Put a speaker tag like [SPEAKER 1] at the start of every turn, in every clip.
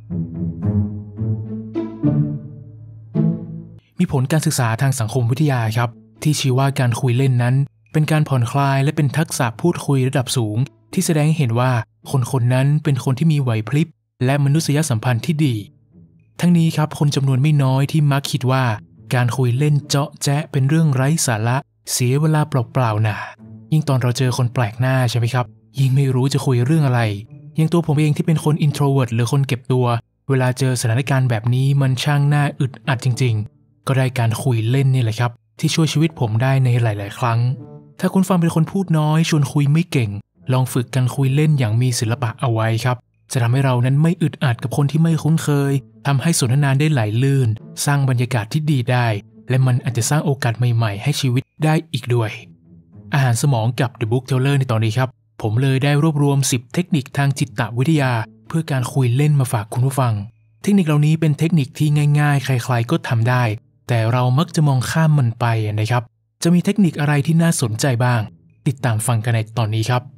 [SPEAKER 1] มีผลการศึกษาทางสังคมวิทยาครับที่ชี้ว่าการคุยเล่นนั้นเป็นการผ่อนคลายและเป็นทักษะพูดคุยระดับสูงที่แสดงให้เห็นว่าคนนั้นเป็นคนที่มีไหวพริบและมนุษยสัมพันธ์ที่ดีทั้งนี้ครับคนจำนวนไม่น้อยที่มักคิดว่าการคุยเล่นเจาะแจ๊ะเป็นเรื่องไร้สาระเสียเวลาเปล่าๆน่ะยิ่งตอนเราเจอคนแปลกหน้าใช่ไหมครับยิ่งไม่รู้จะคุยเรื่องอะไรอย่างตัวผมเองที่เป็นคน introvert หรือคนเก็บตัวเวลาเจอสถานการณ์แบบนี้มันช่างน่าอึดอัดจริงๆก็ได้การคุยเล่นนี่แหละครับที่ช่วยชีวิตผมได้ในหลายๆครั้งถ้าคุณฟังเป็นคนพูดน้อยชวนคุยไม่เก่งลองฝึกการคุยเล่นอย่างมีศิลปะเอาไว้ครับจะทำให้เรานั้นไม่อึดอัดกับคนที่ไม่คุ้นเคยทำให้สนทนาได้ไหลลื่นสร้างบรรยากาศที่ดีได้และมันอาจจะสร้างโอกาสใหม่ๆให้ชีวิตได้อีกด้วยอาหารสมองกับ The Book Teller ในตอนนี้ครับผมเลยได้รวบรวม10เทคนิคทางจิตวิทยาเพื่อการคุยเล่นมาฝากคุณผู้ฟังเทคนิคเหล่านี้เป็นเทคนิคที่ง่ายๆใครๆก็ทำได้แต่เรามักจะมองข้ามมันไปนะครับจะมีเทคนิคอะไรที่น่าสนใจบ้างติดตามฟังกันในตอนนี้ครับ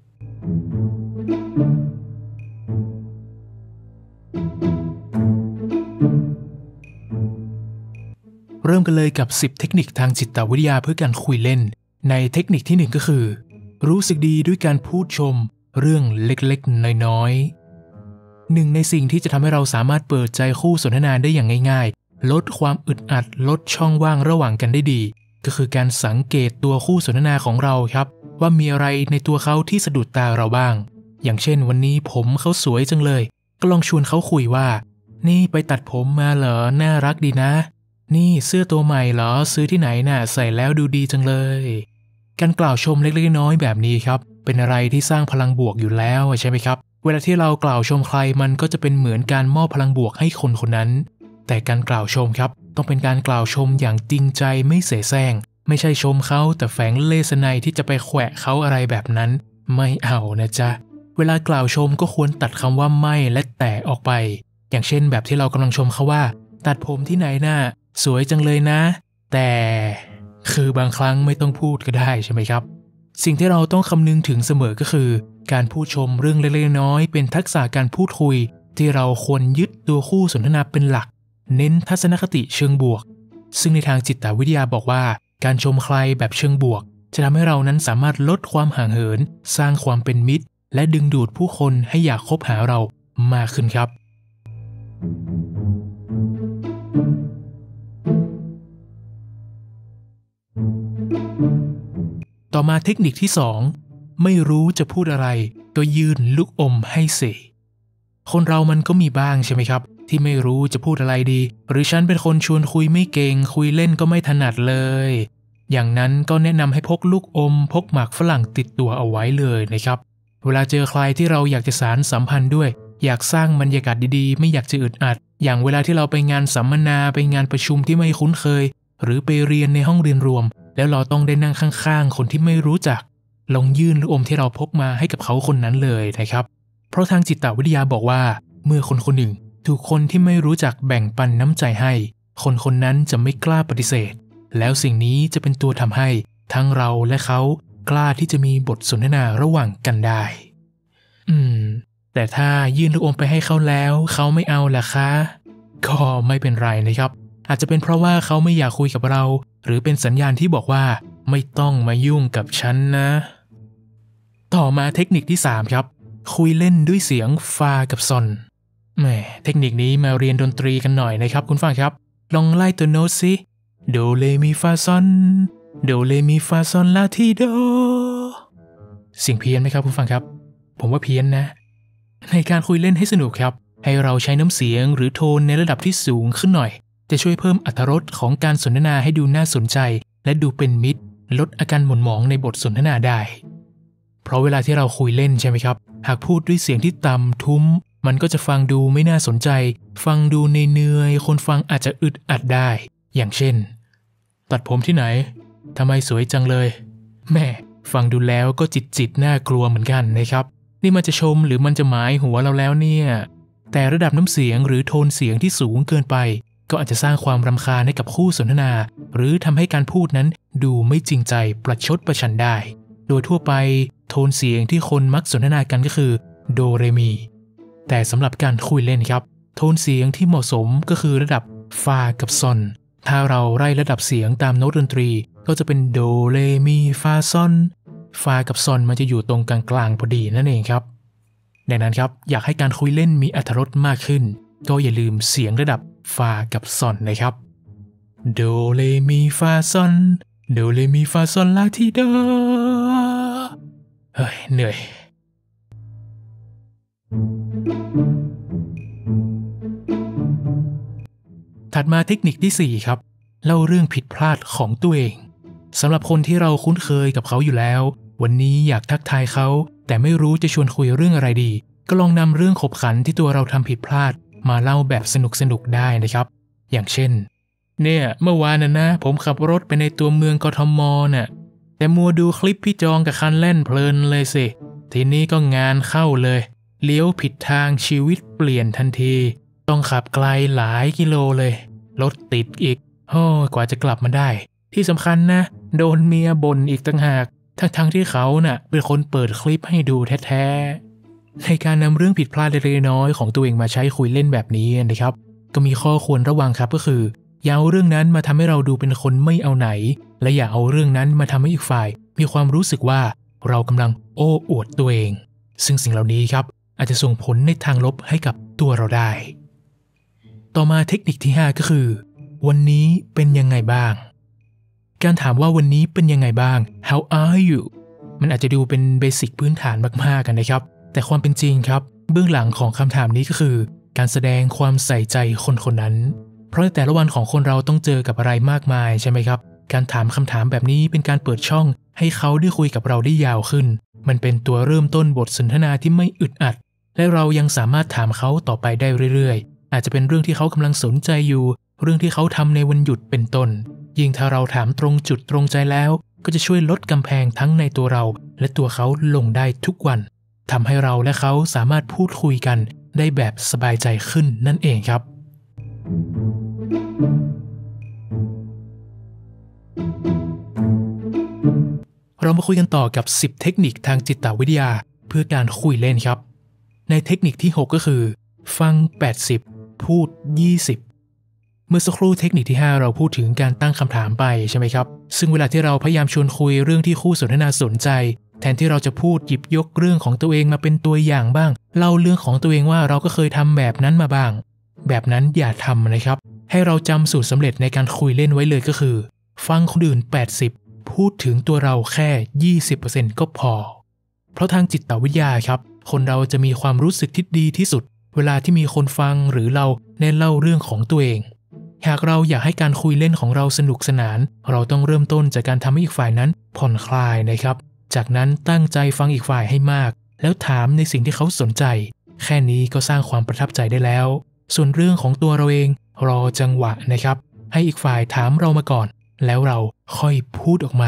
[SPEAKER 1] เริ่มกันเลยกับ10เทคนิคทางจิตวิทยาเพื่อการคุยเล่นในเทคนิคที่1ก็คือรู้สึกดีด้วยการพูดชมเรื่องเล็กๆน้อยๆหนึ่งในสิ่งที่จะทำให้เราสามารถเปิดใจคู่สนทนาได้อย่างง่ายๆลดความอึดอัดลดช่องว่างระหว่างกันได้ดีก็คือการสังเกตตัวคู่สนทนาของเราครับว่ามีอะไรในตัวเขาที่สะดุดตาเราบ้างอย่างเช่นวันนี้ผมเขาสวยจังเลยก็ลองชวนเขาคุยว่านี่ไปตัดผมมาเหรอน่ารักดีนะนี่เสื้อตัวใหม่เหรอซื้อที่ไหนน่ะใส่แล้วดูดีจังเลยการกล่าวชมเล็กๆน้อยๆแบบนี้ครับเป็นอะไรที่สร้างพลังบวกอยู่แล้วใช่ไหมครับเวลาที่เรากล่าวชมใครมันก็จะเป็นเหมือนการมอบพลังบวกให้คนคนนั้นแต่การกล่าวชมครับต้องเป็นการกล่าวชมอย่างจริงใจไม่เสแสร้งไม่ใช่ชมเขาแต่แฝงเล่ห์ไนที่จะไปแขวะเขาอะไรแบบนั้นไม่เอานะจ๊ะเวลากล่าวชมก็ควรตัดคำว่าไม่และแต่ออกไปอย่างเช่นแบบที่เรากำลังชมเขาว่าตัดผมที่ไหนน่ะสวยจังเลยนะแต่คือบางครั้งไม่ต้องพูดก็ได้ใช่ไหมครับสิ่งที่เราต้องคำนึงถึงเสมอก็คือการพูดชมเรื่องเล็กๆน้อยๆเป็นทักษะการพูดคุยที่เราควรยึดตัวคู่สนทนาเป็นหลักเน้นทัศนคติเชิงบวกซึ่งในทางจิตวิทยาบอกว่าการชมใครแบบเชิงบวกจะทำให้เรานั้นสามารถลดความห่างเหินสร้างความเป็นมิตรและดึงดูดผู้คนให้อยากคบหาเรามากขึ้นครับต่อมาเทคนิคที่2ไม่รู้จะพูดอะไรก็ยื่นลูกอมให้สิคนเรามันก็มีบ้างใช่ไหมครับที่ไม่รู้จะพูดอะไรดีหรือฉันเป็นคนชวนคุยไม่เก่งคุยเล่นก็ไม่ถนัดเลยอย่างนั้นก็แนะนำให้พกลูกอมพกหมากฝรั่งติดตัวเอาไว้เลยนะครับเวลาเจอใครที่เราอยากจะสานสัมพันธ์ด้วยอยากสร้างบรรยากาศดีๆไม่อยากจะอึดอัดอย่างเวลาที่เราไปงานสัมมนาไปงานประชุมที่ไม่คุ้นเคยหรือไปเรียนในห้องเรียนรวมแล้วเราต้องได้นั่งข้างๆคนที่ไม่รู้จักลองยื่นลูกอมที่เราพกมาให้กับเขาคนนั้นเลยนะครับเพราะทางจิตวิทยาบอกว่าเมื่อคนคนหนึ่งถูกคนที่ไม่รู้จักแบ่งปันน้ำใจให้คนคนนั้นจะไม่กล้าปฏิเสธแล้วสิ่งนี้จะเป็นตัวทำให้ทั้งเราและเขากล้าที่จะมีบทสนทนาระหว่างกันได้แต่ถ้ายื่นลูกอมไปให้เขาแล้วเขาไม่เอาล่ะคะก็ไม่เป็นไรนะครับอาจจะเป็นเพราะว่าเขาไม่อยากคุยกับเราหรือเป็นสัญญาณที่บอกว่าไม่ต้องมายุ่งกับฉันนะต่อมาเทคนิคที่3ครับคุยเล่นด้วยเสียงฟากับซอนแหมเทคนิคนี้มาเรียนดนตรีกันหน่อยนะครับคุณฟังครับลองไล่ตัวโน้ตสิโดเลมีฟาซอนโดเลมีฟาซอนลาทีโดเสียงเพี้ยนไหมครับคุณฟังครับผมว่าเพี้ยนนะในการคุยเล่นให้สนุกครับให้เราใช้น้ำเสียงหรือโทนในระดับที่สูงขึ้นหน่อยจะช่วยเพิ่มอรรถรสของการสนทนาให้ดูน่าสนใจและดูเป็นมิตรลดอาการหม่นหมองในบทสนทนาได้เพราะเวลาที่เราคุยเล่นใช่ไหมครับหากพูดด้วยเสียงที่ต่ำทุ้มมันก็จะฟังดูไม่น่าสนใจฟังดูเหนื่อยคนฟังอาจจะอึดอัดได้อย่างเช่นตัดผมที่ไหนทำไมสวยจังเลยแม่ฟังดูแล้วก็จิตน่ากลัวเหมือนกันนะครับนี่มันจะชมหรือมันจะหมายหัวเราแล้วเนี่ยแต่ระดับน้ำเสียงหรือโทนเสียงที่สูงเกินไปก็อาจจะสร้างความรำคาญให้กับคู่สนทนาหรือทำให้การพูดนั้นดูไม่จริงใจประชดประชันได้โดยทั่วไปโทนเสียงที่คนมักสนทนากันก็คือโดเรมีแต่สำหรับการคุยเล่นครับโทนเสียงที่เหมาะสมก็คือระดับฟากับซอนถ้าเราไล่ระดับเสียงตามโน้ตดนตรีก็จะเป็นโดเรมีฟาซอนฟากับซอนมันจะอยู่ตรงกลางๆพอดีนั่นเองครับดังนั้นครับอยากให้การคุยเล่นมีอรรถรสมากขึ้นก็อย่าลืมเสียงระดับฟากับซอนนะครับโดเรมีฟาซอนโดเรมีฟาซอนลาทีโดเฮ้ยเหนื่อยถัดมาเทคนิคที่4ครับเล่าเรื่องผิดพลาดของตัวเองสำหรับคนที่เราคุ้นเคยกับเขาอยู่แล้ววันนี้อยากทักทายเขาแต่ไม่รู้จะชวนคุยเรื่องอะไรดีก็ลองนำเรื่องขบขันที่ตัวเราทำผิดพลาดมาเล่าแบบสนุกๆได้นะครับอย่างเช่นเนี่ยเมื่อวานนะผมขับรถไปในตัวเมืองกทมน่ะแต่มัวดูคลิปพี่จองกับคันเล่นเพลินเลยสิทีนี้ก็งานเข้าเลยเลี้ยวผิดทางชีวิตเปลี่ยนทันทีต้องขับไกลหลายกิโลเลยรถติดอีกโอ้กว่าจะกลับมาได้ที่สำคัญนะโดนเมียบ่นอีกต่างหากทั้งที่เขาน่ะเป็นคนเปิดคลิปให้ดูแท้ๆในการนำเรื่องผิดพลาดเล็กๆน้อยๆของตัวเองมาใช้คุยเล่นแบบนี้นะครับก็มีข้อควรระวังครับก็คืออย่าเอาเรื่องนั้นมาทำให้เราดูเป็นคนไม่เอาไหนและอย่าเอาเรื่องนั้นมาทำให้อีกฝ่ายมีความรู้สึกว่าเรากำลังโอ้อวดตัวเองซึ่งสิ่งเหล่านี้ครับอาจจะส่งผลในทางลบให้กับตัวเราได้ต่อมาเทคนิคที่5ก็คือวันนี้เป็นยังไงบ้างการถามว่าวันนี้เป็นยังไงบ้าง How are you มันอาจจะดูเป็นเบสิกพื้นฐานมากๆกันนะครับแต่ความเป็นจริงครับเบื้องหลังของคำถามนี้ก็คือการแสดงความใส่ใจคนคนนั้นเพราะแต่ละวันของคนเราต้องเจอกับอะไรมากมายใช่ไหมครับการถามคำถามแบบนี้เป็นการเปิดช่องให้เขาได้คุยกับเราได้ยาวขึ้นมันเป็นตัวเริ่มต้นบทสนทนาที่ไม่อึดอัดและเรายังสามารถถามเขาต่อไปได้เรื่อยๆอาจจะเป็นเรื่องที่เขากำลังสนใจอยู่เรื่องที่เขาทำในวันหยุดเป็นต้นยิ่งถ้าเราถามตรงจุดตรงใจแล้วก็จะช่วยลดกำแพงทั้งในตัวเราและตัวเขาลงได้ทุกวันทำให้เราและเขาสามารถพูดคุยกันได้แบบสบายใจขึ้นนั่นเองครับเรามาคุยกันต่อกับ10เทคนิคทางจิตวิทยาเพื่อการคุยเล่นครับในเทคนิคที่6ก็คือฟัง80พูด20เมื่อสักครู่เทคนิคที่5เราพูดถึงการตั้งคำถามไปใช่ไหมครับซึ่งเวลาที่เราพยายามชวนคุยเรื่องที่คู่สนทนาสนใจแทนที่เราจะพูดหยิบยกเรื่องของตัวเองมาเป็นตัวอย่างบ้างเล่าเรื่องของตัวเองว่าเราก็เคยทำแบบนั้นมาบ้างแบบนั้นอย่าทำนะครับให้เราจำสูตรสำเร็จในการคุยเล่นไว้เลยก็คือฟังคนอื่น80พูดถึงตัวเราแค่ 20% ก็พอเพราะทางจิตวิทยาครับคนเราจะมีความรู้สึกที่ดีที่สุดเวลาที่มีคนฟังหรือเราได้เล่าเรื่องของตัวเองหากเราอยากให้การคุยเล่นของเราสนุกสนานเราต้องเริ่มต้นจากการทำให้อีกฝ่ายนั้นผ่อนคลายนะครับจากนั้นตั้งใจฟังอีกฝ่ายให้มากแล้วถามในสิ่งที่เขาสนใจแค่นี้ก็สร้างความประทับใจได้แล้วส่วนเรื่องของตัวเราเองรอจังหวะนะครับให้อีกฝ่ายถามเรามาก่อนแล้วเราค่อยพูดออกมา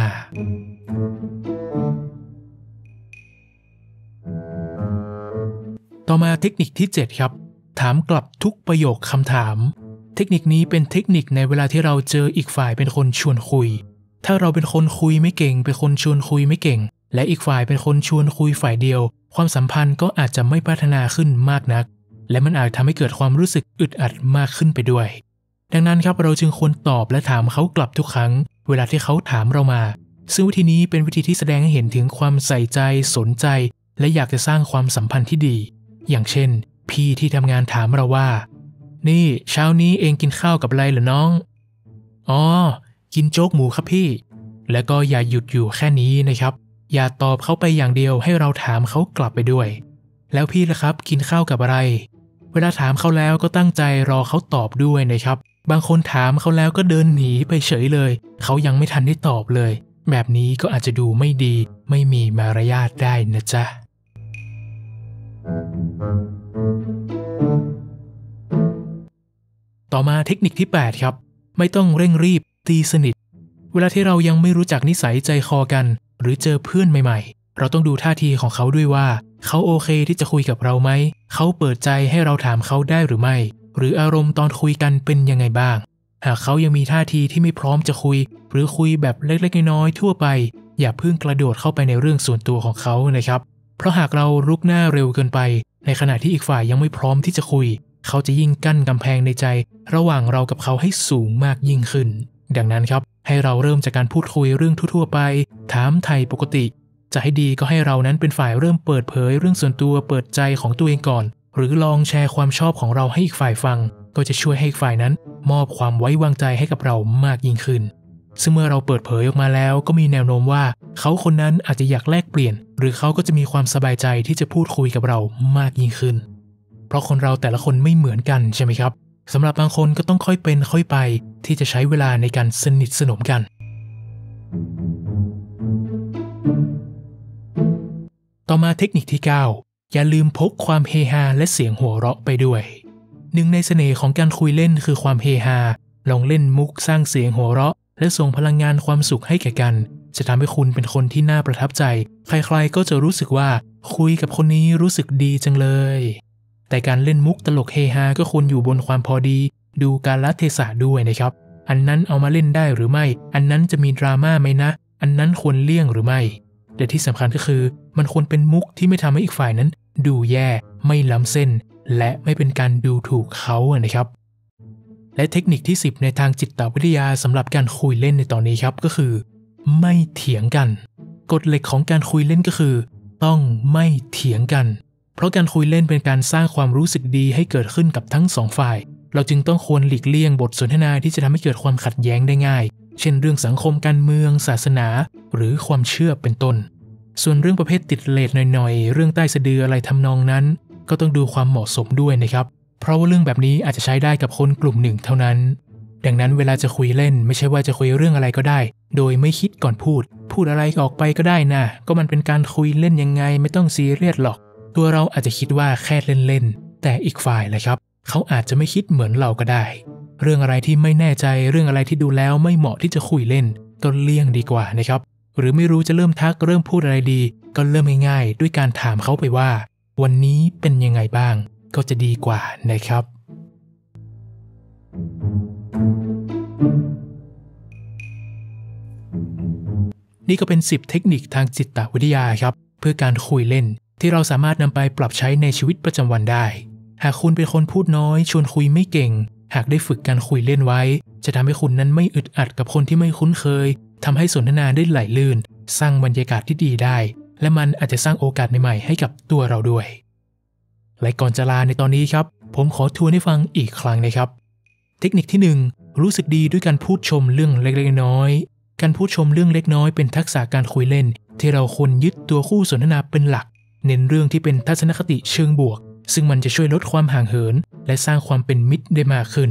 [SPEAKER 1] ต่อมาเทคนิคที่7ครับถามกลับทุกประโยคคำถามเทคนิคนี้เป็นเทคนิคในเวลาที่เราเจออีกฝ่ายเป็นคนชวนคุยถ้าเราเป็นคนคุยไม่เก่งเป็นคนชวนคุยไม่เก่งและอีกฝ่ายเป็นคนชวนคุยฝ่ายเดียวความสัมพันธ์ก็อาจจะไม่พัฒนาขึ้นมากนักและมันอาจทำให้เกิดความรู้สึกอึดอัดมากขึ้นไปด้วยดังนั้นครับเราจึงควรตอบและถามเขากลับทุกครั้งเวลาที่เขาถามเรามาซึ่งวิธีนี้เป็นวิธีที่แสดงให้เห็นถึงความใส่ใจสนใจและอยากจะสร้างความสัมพันธ์ที่ดีอย่างเช่นพี่ที่ทำงานถามเราว่านี่เช้านี้เองกินข้าวกับอะไรเหรอน้องอ๋อกินโจ๊กหมูครับพี่แล้วก็อย่าหยุดอยู่แค่นี้นะครับอย่าตอบเขาไปอย่างเดียวให้เราถามเขากลับไปด้วยแล้วพี่ล่ะครับกินข้าวกับอะไรเวลาถามเขาแล้วก็ตั้งใจรอเขาตอบด้วยนะครับบางคนถามเขาแล้วก็เดินหนีไปเฉยเลยเขายังไม่ทันได้ตอบเลยแบบนี้ก็อาจจะดูไม่ดีไม่มีมารยาทได้นะจ๊ะต่อมาเทคนิคที่8ครับไม่ต้องเร่งรีบตีสนิทเวลาที่เรายังไม่รู้จักนิสัยใจคอกันหรือเจอเพื่อนใหม่ๆเราต้องดูท่าทีของเขาด้วยว่าเขาโอเคที่จะคุยกับเราไหมเขาเปิดใจให้เราถามเขาได้หรือไม่หรืออารมณ์ตอนคุยกันเป็นยังไงบ้างหากเขายังมีท่าทีที่ไม่พร้อมจะคุยหรือคุยแบบเล็กๆน้อยๆทั่วไปอย่าเพิ่งกระโดดเข้าไปในเรื่องส่วนตัวของเขานะครับเพราะหากเรารุกหน้าเร็วเกินไปในขณะที่อีกฝ่ายยังไม่พร้อมที่จะคุยเขาจะยิ่งกั้นกำแพงในใจระหว่างเรากับเขาให้สูงมากยิ่งขึ้นดังนั้นครับให้เราเริ่มจากการพูดคุยเรื่องทั่วๆไปถามไถ่ปกติจะให้ดีก็ให้เรานั้นเป็นฝ่ายเริ่มเปิดเผยเรื่องส่วนตัวเปิดใจของตัวเองก่อนหรือลองแชร์ความชอบของเราให้อีกฝ่ายฟังก็จะช่วยให้อีกฝ่ายนั้นมอบความไว้วางใจให้กับเรามากยิ่งขึ้นซึ่งเมื่อเราเปิดเผยออกมาแล้วก็มีแนวโน้มว่าเขาคนนั้นอาจจะอยากแลกเปลี่ยนหรือเขาก็จะมีความสบายใจที่จะพูดคุยกับเรามากยิ่งขึ้นเพราะคนเราแต่ละคนไม่เหมือนกันใช่ไหมครับสำหรับบางคนก็ต้องค่อยเป็นค่อยไปที่จะใช้เวลาในการสนิทสนมกันต่อมาเทคนิคที่ 9 อย่าลืมพกความเฮฮาและเสียงหัวเราะไปด้วยหนึ่งในเสน่ห์ของการคุยเล่นคือความเฮฮาลองเล่นมุกสร้างเสียงหัวเราะและส่งพลังงานความสุขให้แก่กันจะทำให้คุณเป็นคนที่น่าประทับใจใครๆก็จะรู้สึกว่าคุยกับคนนี้รู้สึกดีจังเลยแต่การเล่นมุกตลกเฮฮาก็ควรอยู่บนความพอดีดูกาลเทศะด้วยนะครับอันนั้นเอามาเล่นได้หรือไม่อันนั้นจะมีดราม่าไหมนะอันนั้นควรเลี่ยงหรือไม่และที่สำคัญก็คือมันควรเป็นมุกที่ไม่ทำให้อีกฝ่ายนั้นดูแย่ไม่ล้ำเส้นและไม่เป็นการดูถูกเขานะครับและเทคนิคที่ 10ในทางจิตวิทยาสำหรับการคุยเล่นในตอนนี้ครับก็คือไม่เถียงกันกฎเหล็กของการคุยเล่นก็คือต้องไม่เถียงกันเพราะการคุยเล่นเป็นการสร้างความรู้สึกดีให้เกิดขึ้นกับทั้งสองฝ่ายเราจึงต้องควรหลีกเลี่ยงบทสนทนาที่จะทำให้เกิดความขัดแย้งได้ง่ายเช่นเรื่องสังคมการเมืองศาสนาหรือความเชื่อเป็นต้นส่วนเรื่องประเภทติดเลทหน่อยๆเรื่องใต้สะดืออะไรทำนองนั้นก็ต้องดูความเหมาะสมด้วยนะครับเพราะว่าเรื่องแบบนี้อาจจะใช้ได้กับคนกลุ่มหนึ่งเท่านั้นดังนั้นเวลาจะคุยเล่นไม่ใช่ว่าจะคุยเรื่องอะไรก็ได้โดยไม่คิดก่อนพูดอะไรออกไปก็ได้นะก็มันเป็นการคุยเล่นยังไงไม่ต้องซีเรียสหรอกตัวเราอาจจะคิดว่าแค่เล่นๆแต่อีกฝ่ายเลยครับเขาอาจจะไม่คิดเหมือนเราก็ได้เรื่องอะไรที่ไม่แน่ใจเรื่องอะไรที่ดูแล้วไม่เหมาะที่จะคุยเล่นก็เลี่ยงดีกว่านะครับหรือไม่รู้จะเริ่มทักเริ่มพูดอะไรดีก็เริ่มง่ายๆด้วยการถามเขาไปว่าวันนี้เป็นยังไงบ้างก็จะดีกว่านะครับนี่ก็เป็น10เทคนิคทางจิตวิทยาครับเพื่อการคุยเล่นที่เราสามารถนำไปปรับใช้ในชีวิตประจำวันได้หากคุณเป็นคนพูดน้อยชวนคุยไม่เก่งหากได้ฝึกการคุยเล่นไว้จะทำให้คุณนั้นไม่อึดอัดกับคนที่ไม่คุ้นเคยทำให้สนทนาได้ไหลลื่นสร้างบรรยากาศที่ดีได้และมันอาจจะสร้างโอกาสใหม่ๆให้กับตัวเราด้วยและก่อนจะลาในตอนนี้ครับผมขอทวนให้ฟังอีกครั้งนะครับเทคนิคที่ 1รู้สึกดีด้วยการพูดชมเรื่องเล็กๆน้อยๆการพูดชมเรื่องเล็กน้อยเป็นทักษะการคุยเล่นที่เราควรยึดตัวคู่สนทนาเป็นหลักเน้นเรื่องที่เป็นทัศนคติเชิงบวกซึ่งมันจะช่วยลดความห่างเหินและสร้างความเป็นมิตรได้มากขึ้น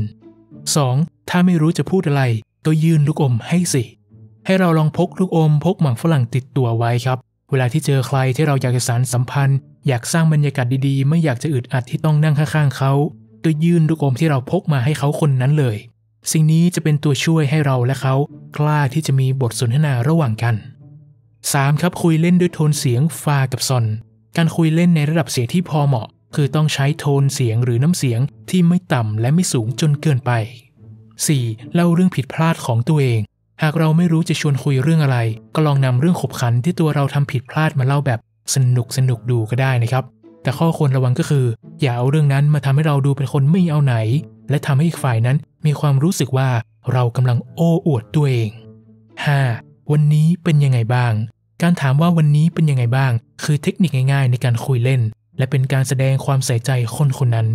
[SPEAKER 1] 2. ถ้าไม่รู้จะพูดอะไรก็ยื่นลูกอมให้สิให้เราลองพกลูกอมพกหมากฝรั่งติดตัวไว้ครับเวลาที่เจอใครที่เราอยากจะสานสัมพันธ์อยากสร้างบรรยากาศดีๆไม่อยากจะอึดอัดที่ต้องนั่งข้างๆเขาก็ยื่นลูกอมที่เราพกมาให้เขาคนนั้นเลยสิ่งนี้จะเป็นตัวช่วยให้เราและเขากล้าที่จะมีบทสนทนาระหว่างกัน 3. ครับคุยเล่นด้วยโทนเสียงฟากับซอนการคุยเล่นในระดับเสียงที่พอเหมาะคือต้องใช้โทนเสียงหรือน้ำเสียงที่ไม่ต่ำและไม่สูงจนเกินไป 4. เล่าเรื่องผิดพลาดของตัวเองหากเราไม่รู้จะชวนคุยเรื่องอะไรก็ลองนำเรื่องขบขันที่ตัวเราทำผิดพลาดมาเล่าแบบสนุกดูก็ได้นะครับแต่ข้อควรระวังก็คืออย่าเอาเรื่องนั้นมาทำให้เราดูเป็นคนไม่เอาไหนและทำให้อีกฝ่ายนั้นมีความรู้สึกว่าเรากำลังโอ้อวดตัวเอง 5. วันนี้เป็นยังไงบ้างการถามว่าวันนี้เป็นยังไงบ้างคือเทคนิคง่ายๆในการคุยเล่นและเป็นการแสดงความใส่ใจคนคนนั้น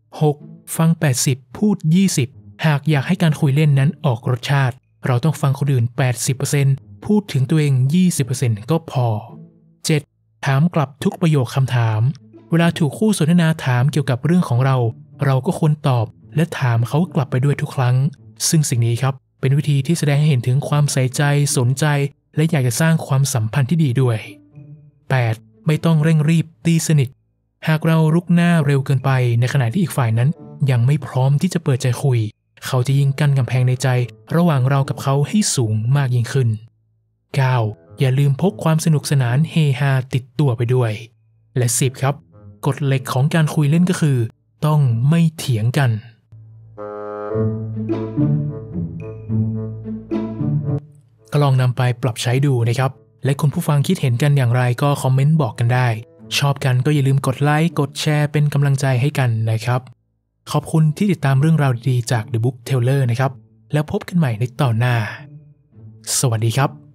[SPEAKER 1] 6. ฟัง80พูด20หากอยากให้การคุยเล่นนั้นออกรสชาติเราต้องฟังคนอื่น 80% พูดถึงตัวเอง 20% ก็พอ 7. ถามกลับทุกประโยคคำถามเวลาถูกคู่สนทนาถามเกี่ยวกับเรื่องของเราเราก็ควรตอบและถามเขากลับไปด้วยทุกครั้งซึ่งสิ่งนี้ครับเป็นวิธีที่แสดงให้เห็นถึงความใส่ใจสนใจและอยากจะสร้างความสัมพันธ์ที่ดีด้วย 8. ไม่ต้องเร่งรีบตีสนิทหากเรารุกหน้าเร็วเกินไปในขณะที่อีกฝ่ายนั้นยังไม่พร้อมที่จะเปิดใจคุยเขาจะยิ่งกั้นกำแพงในใจระหว่างเรากับเขาให้สูงมากยิ่งขึ้น 9. อย่าลืมพกความสนุกสนานเฮฮาติดตัวไปด้วยและ 10 ครับกฎเหล็กของการคุยเล่นก็คือต้องไม่เถียงกันก็ลองนำไปปรับใช้ดูนะครับและคุณผู้ฟังคิดเห็นกันอย่างไรก็คอมเมนต์บอกกันได้ชอบกันก็อย่าลืมกดไลค์กดแชร์เป็นกำลังใจให้กันนะครับขอบคุณที่ติดตามเรื่องราวดีๆจาก The Book Teller นะครับแล้วพบกันใหม่ในตอนหน้าสวัสดีครับ